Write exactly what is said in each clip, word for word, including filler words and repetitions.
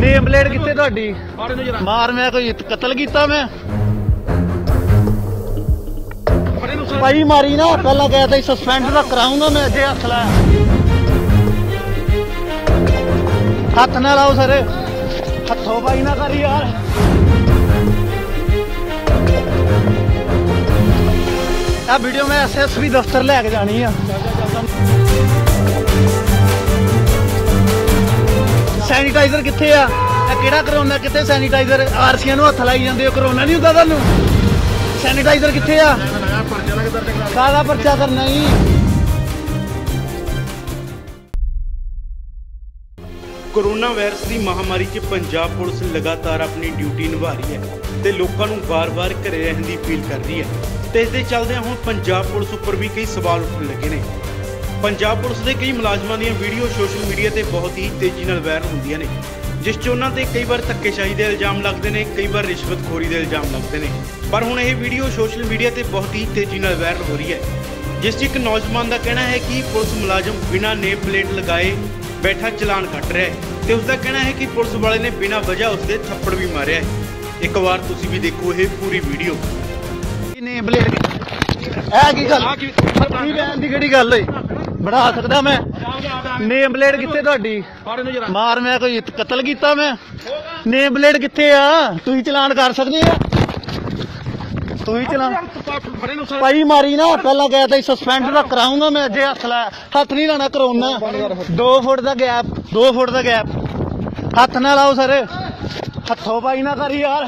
Name plate कितने ਤੁਹਾਡੀ मार मैं कोई कतल किया मैं भाई मारी ना पहला कहता सस्पेंड तो कराऊंगा मैं अजे हथ लाया हथ ना लाओ सर हथों भाई ना कर यार आ वीडियो मैं एस एस पी दफ्तर लैके जानी है सैनिटाइजर कितने आ किहड़ा करोना कितने सैनिटाइजर आरसियां नूं हथ लाई जांदे हो करोना नहीं हुंदा तुहानूं सैनिटाइजर कितने आ काहदा परचा करना ही कोरोना वायरस की महामारी च पंजाब पुलिस लगातार अपनी ड्यूटी निभा रही है ते लोकां नूं बार-बार घरे रहण दी अपील कर रही है ते इस दे चलदे हुण पंजाब पुलिस उपर भी कई सवाल उठण लगे ने। पंजाब पुलिस के कई मुलाजमान दी वीडियो सोशल मीडिया ते बहुत ही तेजी नाल वायरल हुंदियां ने जिस च उन्हां ते कई बार धक्केशाही के इल्जाम लगते हैं कई बार रिश्वतखोरी के इल्जाम लगते हैं पर हुण यह वीडियो सोशल मीडिया ते बहुत ही तेजी नाल वायरल हो रही है जिस च एक नौजवान का कहना है कि पुलिस मुलाजम बिना नेम प्लेट लगाए बैठा चलान कट रहा है तो उसका कहना है कि पुलिस वाले ने बिना वजह उसके थप्पड़ भी मारे है। एक बार तुसी भी देखो ये पूरी वीडियो। नेम प्लेट गल बढ़ा सकता मैं नेम प्लेट कितने ਤੁਹਾਡੀ मार मैं कोई कतल किया मैं नेम प्लेट कितने आ तुम चलान कर सकते हो तुम चलान भाई मारी ना पहला कहता सस्पेंड तो कराऊंगा मैं अजे हथ लाया हथ नहीं लाना करोना दो फुट का गैप दो फुट का गैप हथ ना लाओ सर हथों भाई ना कर यार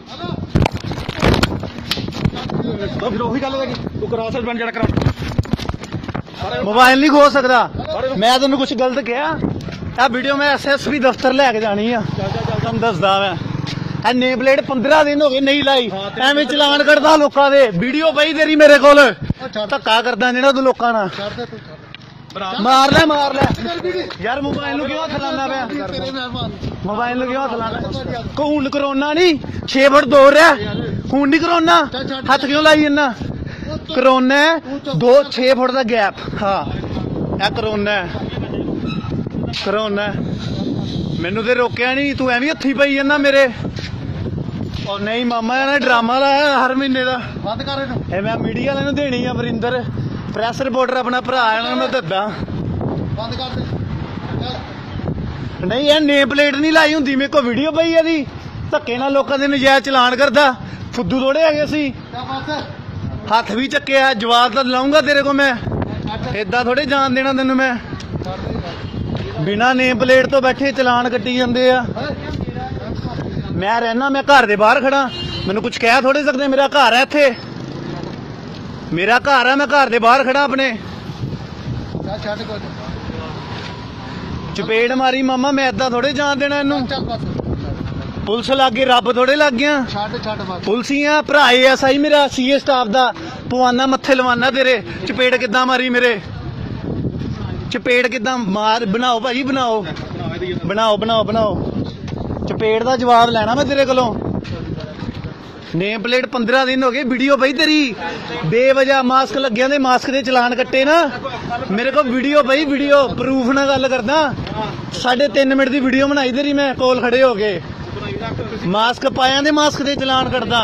मोबाइल नहीं खो सकता मैं तेन कुछ गलत कहा आ वीडियो मैं एस एस पी दफ्तर लैके जानी है तुम दसदा मैं नेम प्लेट पंद्रह दिन हो गए नहीं लाई एवं चलान कटदा लोकां दे वीडियो पई तेरी मेरे कोल धक्का करदा जेड़ा तू लोकां नाल मार ले मार ले यार मोबाइल नूं क्यों हथ लाना पिया मोबाइल नूं क्यों हथ लाना हुण करोना नहीं छे फुट दो रहा हुण नहीं करोना हथ क्यों लाई जन्ना करोना दो छे फुट का गैप हाँ यह करोना करोना मैनू तो रोकया नहीं तू एवं हथी पई जाना मेरे और नहीं मामा ने ड्रामा लाया हर महीने का बंद कर मैं मीडिया वाले देनी है वरिंदर प्रैस रिपोर्टर अपना भरा है मैं दसा बंद कर नहीं यार नेम प्लेट नहीं लाई होंगी मेरे को वीडियो पई है धक्के नाल लोकां दे नजायज चलान करदा फुद्दू थोड़े है सी हथ भी चक्के जवाब तो लाऊंगा तेरे को मैं इदा थोड़े जान देना तेन मैं बिना नेम प्लेट तो बैठे चलान कट्टी जाते आ मैं रहना मैं घर के बाहर खड़ा मैनू कुछ कह थोड़े सकते मेरा घर है इत्थे मेरा घर है मैं घर के बाहर खड़ा अपने चपेड़ मारी मामा मैं इदा थोड़े जान देना इनू पुलिस लागे रब थोड़े लग गया पुलिस ही आ भरा एस आई मेरा सी ए स्टाफ का पवाना मत्थे लवाना तेरे चपेड़ किदा मारी मेरे चपेड़ किदा मार बनाओ भाई बनाओ बनाओ बनाओ बनाओ चपेड़ का जवाब लेना मैं तेरे कोलों नेम प्लेट पंद्रह दिन हो गए वीडियो पई तेरी बेवजह मास्क लग्या दे मास्क दे चलान कट्टे ना मेरे को वीडियो पई वीडियो प्रूफ ना गल करदा साढ़े तीन मिनट की वीडियो बनाई तेरी मैं कोल खड़े हो गए मास्क पाया दे मास्क दे चलान करदा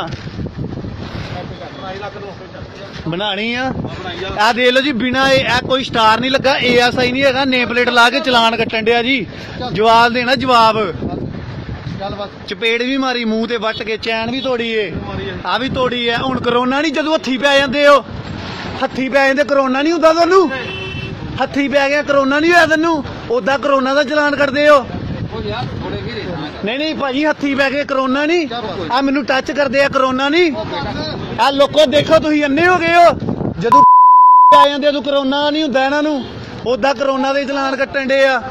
बनानी आ दे लो जी बिना ए कोई स्टार नहीं लगा ए एस आई नहीं है नेम प्लेट ला के चलान कट्टन दिया जी जवाब देना जवाब चपेड़ भी मारी मूँह ते वट के चैन भी तोड़ी है आ भी तोड़ी है हुण करोना नहीं जदों हथी पै जांदे हो हथी पै जांदे करोना नहीं हुंदा तुहानूं हथी पै गया करोना नहीं होया तैनूं उदा करोना दा चलान करदे हो नहीं नहीं भाजी हथी पै गए करोना नहीं आ मैनू टच करदे आ करोना नहीं आ लोको देखो तुसीं अन्ने हो गए हो जदों आ जांदे उदों करोना नहीं हुंदा इन्हां नूं उदा करोना दे चलान कट्टन डे आ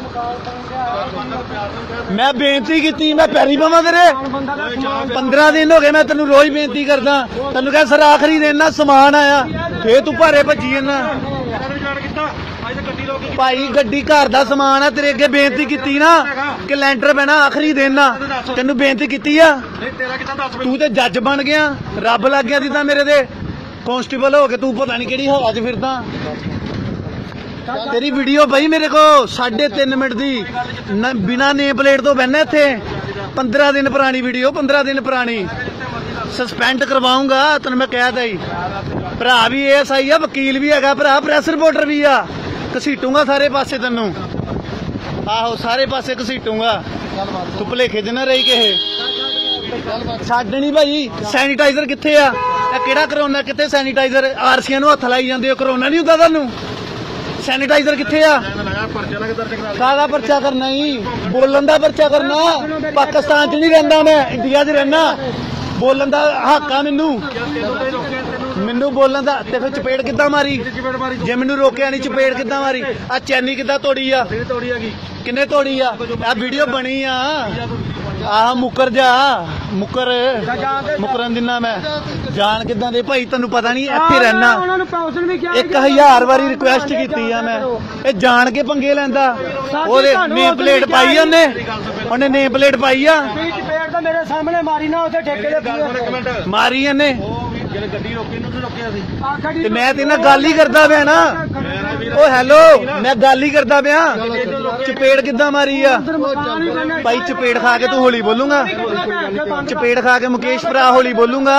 मैं बेनती की मैं पैरी पवां तेरे पंद्रह दिन हो गए मैं तेन रोज बेनती करदा तेन कह सर आखिरी दिन ना समान आया फिर तू भारे भजी जाना भाई गड्डी घर का समान है तेरे अगे बेनती की ना कि लैंटर पैना आखिरी दिन ना तेन बेनती की तू तो जज बन गया रब लग गया जिदा मेरे दे कांस्टेबल हो के तू पता नहीं कि हवा च फिरदा तेरी वीडियो पई मेरे को साढ़े तीन मिनट दी न, बिना नेम प्लेट तो बहना इत्थे पंद्रह दिन पुरानी वीडियो पंद्रह दिन पुरानी सस्पेंड करवाऊंगा तेन मैं कह दी भरा भी एस आई आ वकील भी है भरा प्रैस रिपोर्टर भी आ घसीटूंगा सारे पासे तेनू आहो सारे पासे घसीटूंगा तू भुलेखे च ना रही किहे छड्ड नहीं भाई सैनीटाइजर कित्थे आ किहड़ा करोना कित्थे सैनीटाइजर आरसीआं नूं हत्थ लाई जांदे हो करोना नहीं हुंदा तुहानूं सैनीटाइजर कित्थे आ काहदा पर्चा करना ही बोलन दा पर्चा करना पाकिस्तान च नहीं रहिंदा मैं इंडिया च रहना बोलन दा हक आ मैनू मैनू बोलन दा ते फिर चपेड़ किद्दां मारी जे मैनू रोकिया नहीं चपेड़ किद्दां मारी आ चैनी किद्दां तोड़ी आ किन्ने तोड़ी आ आ वीडियो बनी आ आह मुकर जा मुकर मुकरन दिना मैं जान किदां दे भाई तेनू पता नहीं इत्थे रहना एक हजार बारी रिक्वेस्ट कीती आ मैं ये जान के पंगे लैंदा ओदे नेम प्लेट पाई ओने ओने नेम प्लेट पाई आ मेरे सामने मारी ना उसे ठेके दे मारी इन्ने ते मैं ते ना गल ही करदा पिया ना ओ हेलो मैं गल ही करदा पिया चपेड़ किद्दां मारी आ भाई चपेड़ खा के तू होली बोलूंगा चपेड़ खा के मुकेश भरा होली बोलूंगा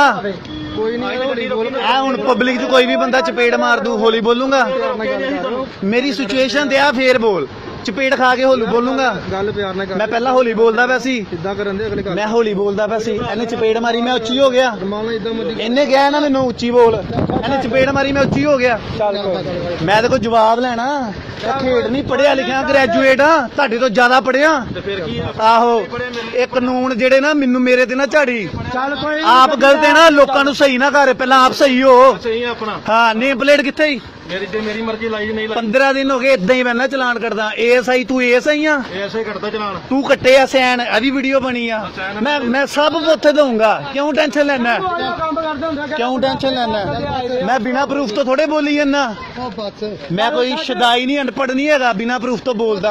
हुण पब्लिक च कोई भी बंदा चपेड़ मार दू होली बोलूंगा मेरी सिचुएशन ते आ फिर बोल चपेड़ खा के होली बोलूंगा गल प्यार नाल मैं पहला होली बोलदा पिया सी इदां करन दे अगले मैं होली बोलदा पिया सी इन्ने चपेड़ मारी मैं उच्ची हो गया मान इदां मर्जी इन्ने कहा ना मैनू उच्ची बोल इन्ने चपेड़ मारी मैं उच्ची हो गया मैं ते कोई जवाब लेना खेड नहीं पढ़िया लिखिया ग्रैजुएट आ तुहाडे तो ज्यादा पढ़िया आहो ਇਹ ਕਾਨੂੰਨ ਜਿਹੜੇ ਨਾ ਮੈਨੂੰ ਮੇਰੇ ਤੇ ਨਾ ਝਾੜੀ ਆਪ ਗਲਤ ਹੈ ਨਾ ਲੋਕਾਂ ਨੂੰ ਸਹੀ ਨਾ ਕਰ ਪਹਿਲਾਂ ਆਪ ਸਹੀ ਹੋ ਸਹੀ ਆ ਆਪਣਾ ਹਾਂ ਨੇਮ ਪਲੇਟ ਕਿੱਥੇ ਹੀ ਮੇਰੀ ਤੇ ਮੇਰੀ ਮਰਜ਼ੀ ਲਾਈ ਨਹੀਂ ਲਾਈ पंद्रह दिन हो गए इदां ही मैं चलान करदा एएसआई तू एएसआई आ ਐਸੇ ਕਰਦਾ ਚਲਾਨ तू कट्टे आ सैन अभी वीडियो बनी आ मैं मैं सब उत्थे दूंगा क्यों टेंशन लेना क्यों टेंशन लेना मैं बिना प्रूफ तो थोड़े बोली जन्ना मैं कोई शदाई नहीं अनपढ़ नहीं है बिना प्रूफ तो बोलदा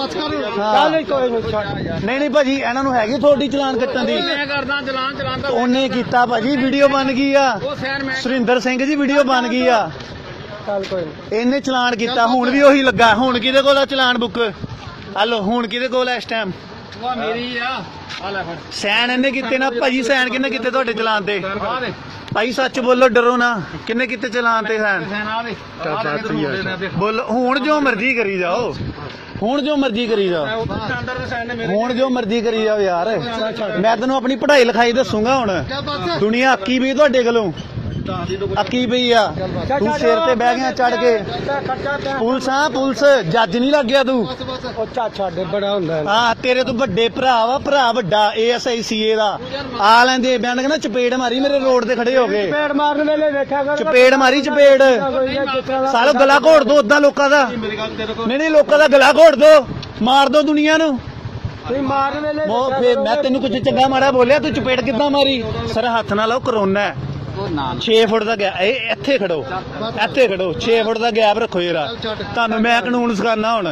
नहीं नहीं भाजी इन्हां नूं हैगी थोड़ी चलान कट्टण दी मैं करदा चलान चलान ओने कीता भाजी वीडियो बन गई आ सुरिंदर सिंह जी वीडियो बन गई आ इन्हें चलान किया हुण भी उही लगा हुण किहदे कोल चलान बुक हलो हुण किहदे कोल इस टाइम सैन इन्हें किते ना भाजी सैन किन्ने किते तुहाडे चलान ते भाई सच बोलो डरो ना किन्ने किते चलान ते सैन बोलो हुण जो मर्जी करी जाओ हुण जो मर्जी करी जाओ हुण जो मर्जी करी जाओ यार मैं तेनों अपनी पढ़ाई लिखाई दसूंगा हुण दुनिया अक्की भी तुहाडे कोलों अक्की पई आ तू सिर ते बह गया चढ़ के पुलिस हाँ पुलिस जज नहीं लग गया तू बड़ा हुंदा हाँ तेरे तो बड़े भरा वा भरा वड्डा एएसआई सीए दा आ लैंदे बयान कहना चपेड़ मारी मेरे रोड ते खड़े हो गए चपेड़ मारने वेले वेखिया कर चपेड़ मारी चपेड़ सालो गला घोड़ दो उदा लोकां दा नहीं नहीं लोकां दा गला घोड़ दो मार दो दुनिया नू मारने वेले वो फिर मैं तेनू कुछ चंगा माड़ा बोलिया तू चपेड़ किद्दां मारी सर हथ ना लाओ करोना है छे फुट का गैप इत्थे खड़ो इत्थे खड़ो छे फुट का गैप रखो जरा तुहानू मैं कानून सिखाना हुण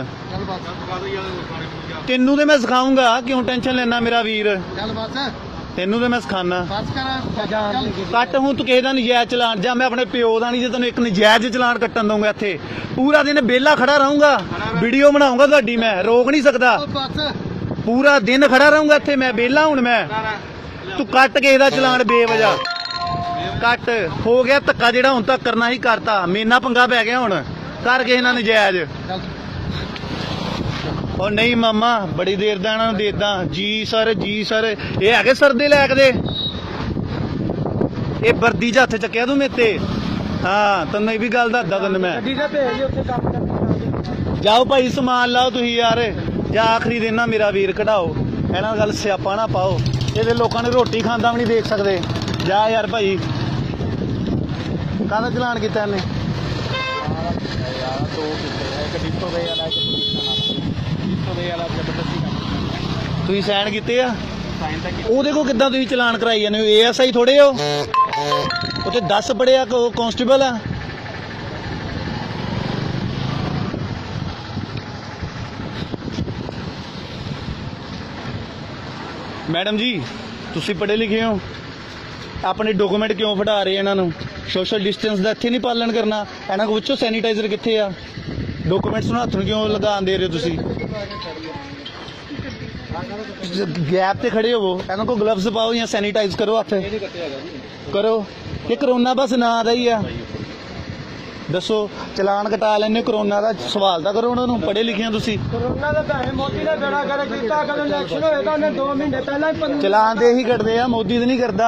तेनू ते मैं सिखाऊंगा क्यों टेंशन लेना मेरा वीर तेनू ते मैं सिखाना कट हूं तू किसी दा नजायज चलान जा मैं अपने प्यो दा नहीं जे तेनू एक नजायज चलान कट्टन दूंगा इत्थे पूरा दिन बेला खड़ा रहूंगा वीडियो बनाऊंगा तुहाडी मैं रोक नहीं सकदा पूरा दिन खड़ा रहूंगा इत्थे मैं बेला हुण मैं तू कट किसी दा चलान बेवजह कट हो गया धक्का जेड़ा हुण तक करना ही करता मेना पंगा पै गया हुण कर के इन्हां नजायज और नहीं मामा बड़ी देर दा इन्हां नूं देदा जी सर जी सर ये हैगे सर दे लैक दे ये वर्दी च हत्थ चक्किया तू मेरे ते हाँ तैनूं ये भी गल दसदा तैनूं मैं जाओ भाई समान लाओ तुसीं यार जा आखरी दिन ना मेरा वीर कढाओ इन्हां गल स्यापा ना पाओ ये लोकां ने रोटी खांदा भी नहीं देख सकदे जा यार भाई काहदा चलान किया इन्हें तुसीं साइन कीते आ ओहदे कोल किद्दां तुसीं चलान कराई जांदे हो एएसआई थोड़े हो उत्थे दस पढ़िया कांस्टेबल आ मैडम जी तुसीं पढ़े लिखे हो अपने डॉक्यूमेंट क्यों फड़ा रहे इन्हां नूं सोशल डिस्टेंस का इत्थे नहीं पालन करना इन्हां कोल पुछो सैनीटाइजर कित्थे आ ਡਾਕੂਮੈਂਟਸ ਨੂੰ ਹੱਥ ਨੂੰ ਕਿਉਂ ਲਗਾਉਣ ਦੇ ਰਹੇ ਹੋ ਤੁਸੀਂ? ਗੈਪ ਤੇ ਖੜੇ ਹੋਵੋ, ਇਹਨਾਂ ਕੋ ਗਲਵਜ਼ ਪਾਓ ਜਾਂ ਸੈਨੀਟਾਈਜ਼ ਕਰੋ ਹੱਥ ਕਰੋ। ਇਹ ਕਰੋਨਾ ਬਸ ਨਾਂ ਦਾ ਹੀ ਆ। ਦੱਸੋ ਚਲਾਨ ਕਟਾ ਲੈਣੇ ਕਰੋਨਾ ਦਾ, ਸਵਾਲ ਤਾਂ ਕਰੋ ਉਹਨਾਂ ਨੂੰ, ਪੜ੍ਹੇ ਲਿਖੇ ਤੁਸੀਂ। ਕਰੋਨਾ ਦਾ ਭੈਣੇ ਮੋਦੀ ਨੇ ਬੇੜਾ ਕਰ ਕੀਤਾ, ਕਦੋਂ ਇਲੈਕਸ਼ਨ ਹੋਇਆ ਤਾਂ ਉਹਨੇ ਦੋ ਮਹੀਨੇ ਪਹਿਲਾਂ ਹੀ ਚਲਾਨ ਤੇ ਇਹੀ ਕੱਟਦੇ ਆ, ਮੋਦੀ ਤੇ ਨਹੀਂ ਕਰਦਾ।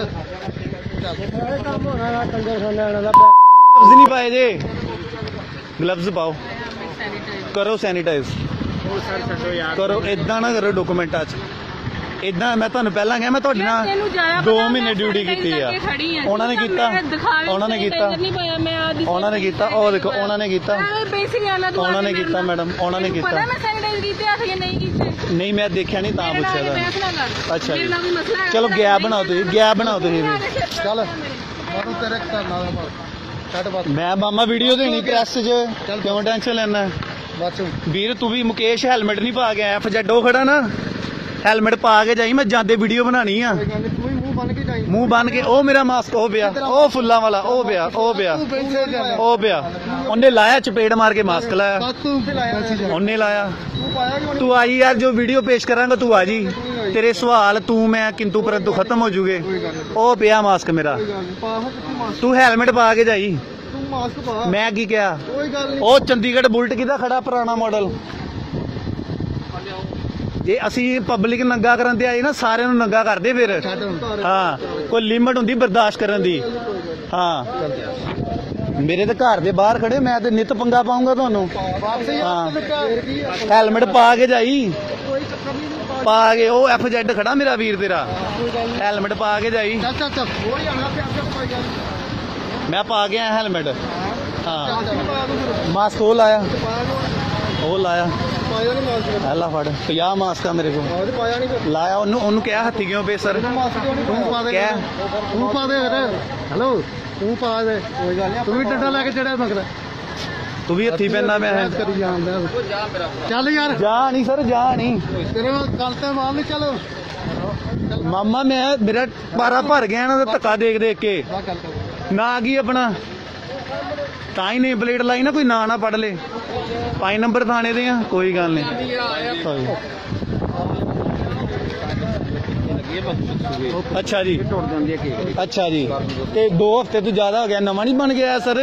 ਇਹ ਕੰਮ ਹੋਣਾ ਨਾ ਕੰਜਰ ਖਾਨੇ ਵਾਲਾ ਦਾ ਗਲਵਜ਼ ਨਹੀਂ ਪਾਏ ਜੇ, ਗਲਵਜ਼ ਪਾਓ, ਕਰੋ ਸੈਨੀਟਾਈਜ਼ ਕਰੋ। ਇਦਾਂ ਨਾ ਕਰੋ ਡਾਕੂਮੈਂਟਾਂ 'ਚ, ਇਦਾਂ। ਮੈਂ ਤੁਹਾਨੂੰ ਪਹਿਲਾਂ ਕਿਹਾ ਮੈਂ ਤੁਹਾਡੇ ਨਾਲ ਦੋ ਮਹੀਨੇ ਡਿਊਟੀ ਕੀਤੀ ਆ, ਉਹਨਾਂ ਨੇ ਕੀਤਾ ਉਹਨਾਂ ਨੇ ਕੀਤਾ ਉਹਨਾਂ ਨੇ ਕੀਤਾ ਉਹ ਦੇਖੋ ਉਹਨਾਂ ਨੇ ਕੀਤਾ ਉਹਨਾਂ ਨੇ ਕੀਤਾ ਮੈਡਮ, ਉਹਨਾਂ ਨੇ ਕੀਤਾ। ਨਹੀਂ ਮੈਂ ਦੇਖਿਆ ਨਹੀਂ ਤਾਂ ਪੁੱਛਿਆ ਤਾਂ। ਅੱਛਾ ਜੀ ਚਲੋ ਗੈਪ ਬਣਾਓ ਤੁਸੀਂ, ਗੈਪ ਬਣਾਓ ਤੁਸੀਂ ਵੀ। ਚੱਲ ਮੈਂ ਮਾਮਾ ਵੀਡੀਓ ਦੇਣੀ ਪ੍ਰੈਸ 'ਚ, ਕਿਉਂ ਟੈਨਸ਼ਨ ਲੈਣਾ ਵੀਰ? ਤੂੰ ਵੀ ਮੁਕੇਸ਼ ਹੈਲਮਟ ਨਹੀਂ ਪਾ ਕੇ ਆਇਆ, ਫਜੱਡੋ ਖੜਾ ਨਾ, ਹੈਲਮਟ ਪਾ ਕੇ ਜਾਈ, ਮੈਂ ਜਾਂਦੇ ਵੀਡੀਓ ਬਣਾਣੀ ਆ। ਮੂੰਹ ਬੰਨ ਕੇ, ਉਹ ਮੇਰਾ ਮਾਸਕ ਉਹ ਪਿਆ, ਉਹ ਫੁੱਲਾਂ ਵਾਲਾ ਉਹ ਪਿਆ, ਉਹ ਪਿਆ ਉਹ ਪਿਆ ਉਹਨੇ ਲਾਇਆ, ਚਪੇੜ ਮਾਰ ਕੇ ਮਾਸਕ ਲਾਇਆ ਉਹਨੇ ਲਾਇਆ। ਤੂੰ ਆਈ ਯਾਰ, ਜੋ ਵੀਡੀਓ ਪੇਸ਼ ਕਰਾਂਗਾ ਤੂੰ ਆ ਜੀ, ਤੇਰੇ ਸਵਾਲ ਤੂੰ ਮੈਂ ਕਿੰਤੂ ਪਰੰਤੂ ਖਤਮ ਹੋ ਜੂਗੇ। ਉਹ ਪਿਆ ਮਾਸਕ ਮੇਰਾ, ਤੂੰ ਹੈਲਮਟ ਪਾ ਕੇ ਜਾਈ। ਮੈਂ ਕੀ ਕਿਹਾ? ਉਹ ਚੰਡੀਗੜ੍ਹ ਬੁਲਟ ਕਿਹਦਾ ਖੜਾ ਪੁਰਾਣਾ ਮਾਡਲ? ਜੇ ਅਸੀਂ ਪਬਲਿਕ ਨੰਗਾ ਕਰਨ ਤੇ ਆਏ ਨਾ, ਸਾਰਿਆਂ ਨੂੰ ਨੰਗਾ ਕਰਦੇ ਫਿਰ। ਹਾਂ ਕੋਈ ਲਿਮਟ ਹੁੰਦੀ ਬਰਦਾਸ਼ਤ ਕਰਨ ਦੀ। ਹਾਂ ਮੇਰੇ ਤੇ ਘਰ ਦੇ ਬਾਹਰ ਖੜੇ, ਮੈਂ ਤੇ ਨਿਤ ਪੰਗਾ ਪਾਉਂਗਾ ਤੁਹਾਨੂੰ। ਹਾਂ ਹੈਲਮਟ ਪਾ ਕੇ ਜਾਈ, ਪਾ ਕੇ। ਉਹ ਐਫ ਜੈਡ ਖੜਾ ਮੇਰਾ ਵੀਰ ਤੇਰਾ, ਹੈਲਮਟ ਪਾ ਕੇ ਜਾਈ। ਮੈਂ ਪਾ ਕੇ ਆਇਆ ਹੈਲਮਟ। ਹਾਂ ਮਾਸਕ ਉਹ ਲਾਇਆ, ਉਹ ਲਾਇਆ ਐਲਾ ਫੜ ਪੰਜਾਹ ਮਾਸਕ ਆ ਮੇਰੇ ਕੋਲ ਲਾਇਆ। ਉਹਨੂੰ ਉਹਨੂੰ ਕਿਹਾ ਹੱਥੀ ਕਿਉਂ ਪੇ ਸਰ? ਕਹਿ ਤੂੰ ਪਾ ਦੇ ਫਿਰ। ਹੈਲੋ ਤੂੰ ਪਾ ਦੇ, ਕੋਈ ਗੱਲ ਨਹੀਂ। ਤੂੰ ਵੀ ਡੰਡਾ ਲੈ ਕੇ ਚੜਿਆ ਮਗਰ, ਤੂੰ ਵੀ ਹੱਥੀ ਪੈਣਾ। ਮੈਂ ਕਰੀ ਜਾਂਦਾ ਚੱਲ ਯਾਰ, ਜਾ ਨਹੀਂ ਸਰ, ਜਾ ਨਹੀਂ ਤੇਰੇ ਗੱਲ ਤੇ ਮਾਰ ਨਹੀਂ। ਚਲੋ ਮਾਮਾ ਮੈਂ ਮੇਰਾ ਪਾਰਾ ਭਰ ਗਿਆ ਇਹਨਾਂ ਦਾ ਧੱਕਾ ਦੇਖ ਦੇਖ ਕੇ। ਨਾ ਕੀ ਆਪਣਾ ਤਾਂ ਹੀ ਨਹੀਂ ਪਲੇਟ ਲਾਈ ਨਾ, ਕੋਈ ਨਾਂ ਨਾ ਪੜ ਲੇ। ਪੰਜ ਨੰਬਰ ਥਾਣੇ ਦੇ ਆ, ਕੋਈ ਗੱਲ ਨਹੀਂ। ਅੱਛਾ ਜੀ ਅੱਛਾ ਜੀ, ਤੇ ਦੋ ਹਫ਼ਤੇ ਤੋਂ ਜ਼ਿਆਦਾ ਹੋ ਗਿਆ, ਨਵਾਂ ਨਹੀਂ ਬਣ ਗਿਆ ਸਰ?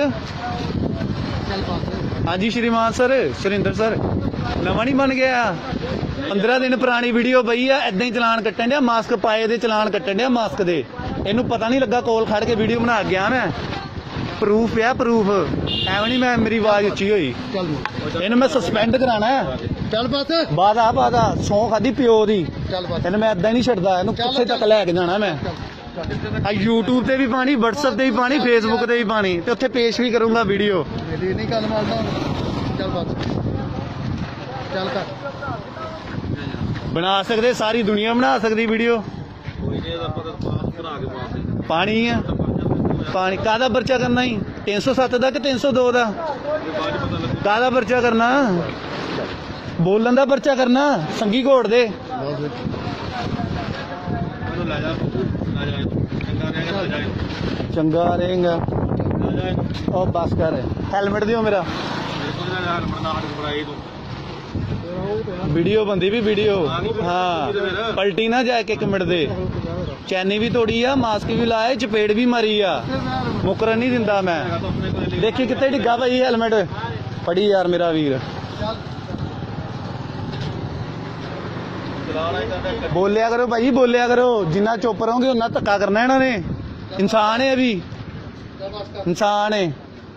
ਹਾਂਜੀ ਸ਼੍ਰੀਮਾਨ ਸਰ, ਸੁਰਿੰਦਰ ਸਰ, ਨਵਾਂ ਨਹੀਂ ਬਣ ਗਿਆ? ਪੰਦਰਾਂ ਦਿਨ ਪੁਰਾਣੀ ਵੀਡੀਓ ਪਈ ਆ, ਏਦਾਂ ਹੀ ਚਲਾਨ ਕੱਟਣ ਡਿਆ, ਮਾਸਕ ਪਾਏ ਦੇ ਚਲਾਨ ਕੱਟਣ ਡਿਆ ਮਾਸਕ ਦੇ। ਇਹਨੂੰ ਪਤਾ ਨਹੀਂ ਲੱਗਾ, ਕੋਲ ਖੜ ਕੇ ਵੀਡੀਓ ਬਣਾ ਗਿਆ ਮੈਂ। ਪ੍ਰੂਫ ਪਿਆ ਪ੍ਰੂਫ, ਐਵੇਂ ਨਹੀਂ ਮੈਂ ਮੇਰੀ ਆਵਾਜ਼ ਉੱਚੀ ਹੋਈ। ਇਹਨੂੰ ਮੈਂ ਸਸਪੈਂਡ ਕਰਾਣਾ। ਚੱਲ ਬਸ ਬਾਦਾ ਬਾਦਾ ਸੌਂ ਖਾਦੀ ਪਿਓ ਦੀ, ਇਹਨੂੰ ਮੈਂ ਏਦਾਂ ਹੀ ਨਹੀਂ ਛੱਡਦਾ, ਇਹਨੂੰ ਕਿੱਥੇ ਤੱਕ ਲੈ ਕੇ ਜਾਣਾ ਮੈਂ। ਆ YouTube ਤੇ ਵੀ ਪਾਣੀ, WhatsApp ਤੇ ਵੀ ਪਾਣੀ, Facebook ਤੇ ਵੀ ਪਾਣੀ, ਤੇ ਉੱਥੇ ਪੇਸ਼ ਵੀ ਕਰੂੰਗਾ ਵੀਡੀਓ। ਨਹੀਂ ਗੱਲ ਮਾਰਦਾ। ਚੱਲ ਬਸ ਚੱਲ ਕਰ, ਬਣਾ ਸਕਦੇ, ਸਾਰੀ ਦੁਨੀਆ ਬਣਾ ਸਕਦੀ ਵੀਡੀਓ। ਪਾਣੀ ਆ ਪਾਣੀ, ਕਾਹਦਾ ਪਰਚਾ ਕਰਨਾ ਹੀ? ਤਿੰਨ ਸੌ ਸੱਤ ਦਾ ਕਿ ਤਿੰਨ ਸੌ ਦੋ ਦਾ? ਕਾਹਦਾ ਪਰਚਾ ਕਰਨਾ? ਬੋਲਣ ਦਾ ਪਰਚਾ ਕਰਨਾ, ਸੰਗੀ ਘੋੜ ਦੇ। ਚੰਗਾ ਰਹੇਗਾ। ਉਹ ਬਸ ਕਰ, ਹੈਲਮਟ ਦਿਓ ਮੇਰਾ। ਵੀਡੀਓ ਬੰਦੀ ਵੀ ਵੀਡੀਓ। ਹਾਂ ਪਲਟੀ ਨਾ ਜਾਏ ਇੱਕ ਮਿੰਟ ਦੇ। ਚੈਨੀ ਵੀ ਤੋੜੀ ਆ, ਮਾਸਕ ਵੀ ਲਾਇਆ, ਚਪੇੜ ਵੀ ਮਾਰੀ ਆ, ਮੁਕਰਨ ਨਹੀਂ ਦਿੰਦਾ ਮੈਂ। ਦੇਖੀ ਕਿੱਥੇ ਡਿੱਗਾ ਭਾਈ ਹੈਲਮਟ, ਫੜੀ ਯਾਰ ਮੇਰਾ ਵੀਰ। ਬੋਲਿਆ ਕਰੋ ਭਾਈ, ਬੋਲਿਆ ਕਰੋ। ਜਿੰਨਾ ਚੁੱਪ ਰਹੋਗੇ ਉਨਾ ਧੱਕਾ ਕਰਨਾ ਇਹਨਾਂ ਨੇ। ਇਨਸਾਨ ਹੈ ਵੀ, ਇਨਸਾਨ ਹੈ।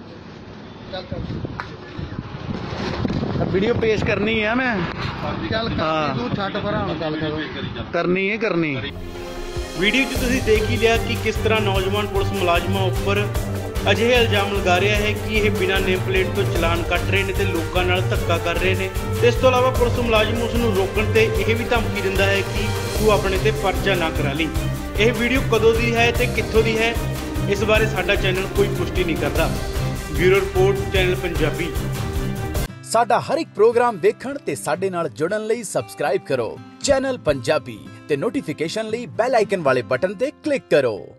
ਵੀਡੀਓ ਪੇਸ਼ ਕਰਨੀ ਹੈ ਮੈਂ। ਹਾਂ ਤੂੰ ਛੱਡ ਭਰਾ ਹੁਣ ਗੱਲ ਕਰੋ, ਕਰਨੀ ਹੈ ਕਰਨੀ। ਵੀਡੀਓ 'ਚ ਤੁਸੀਂ ਦੇਖ ਹੀ ਲਿਆ ਕਿ ਕਿਸ ਤਰ੍ਹਾਂ ਨੌਜਵਾਨ ਪੁਲਿਸ ਮੁਲਾਜ਼ਮਾਂ ਉੱਪਰ ਅਜਿਹੇ ਇਲਜ਼ਾਮ ਲਗਾ ਰਿਹਾ ਹੈ ਕਿ ਇਹ ਬਿਨਾਂ ਨੇਮ ਪਲੇਟ ਤੋਂ ਚਲਾਨ ਕੱਟ ਰਹੇ ਨੇ ਤੇ ਲੋਕਾਂ ਨਾਲ ਧੱਕਾ ਕਰ ਰਹੇ ਨੇ। ਤੇ ਇਸ ਤੋਂ ਇਲਾਵਾ ਪੁਲਿਸ ਮੁਲਾਜ਼ਮ ਉਸ ਨੂੰ ਰੋਕਣ ਤੇ ਇਹ ਵੀ ਧਮਕੀ ਦਿੰਦਾ ਹੈ ਕਿ ਤੂੰ ਆਪਣੇ ਤੇ ਪਰਚਾ ਨਾ ਕਰਾ ਲਈ। ਇਹ ਵੀਡੀਓ ਕਦੋਂ ਦੀ ਹੈ ਤੇ ਕਿੱਥੋਂ ਦੀ ਹੈ, ਇਸ ਬਾਰੇ ਸਾਡਾ ਚੈਨਲ ਕੋਈ ਪੁਸ਼ਟੀ ਨਹੀਂ ਕਰਦਾ। Bureau report, channel Punjabi. ਸਾਡਾ ਹਰ ਇੱਕ ਪ੍ਰੋਗਰਾਮ ਦੇਖਣ ਤੇ ਸਾਡੇ ਨਾਲ ਜੁੜਨ ਲਈ ਸਬਸਕ੍ਰਾਈਬ ਕਰੋ ਚੈਨਲ ਪੰਜਾਬੀ ਤੇ ਨੋਟੀਫਿਕੇਸ਼ਨ ਲਈ ਬੈਲ ਆਈਕਨ ਵਾਲੇ ਬਟਨ ਤੇ ਕਲਿੱਕ ਕਰੋ।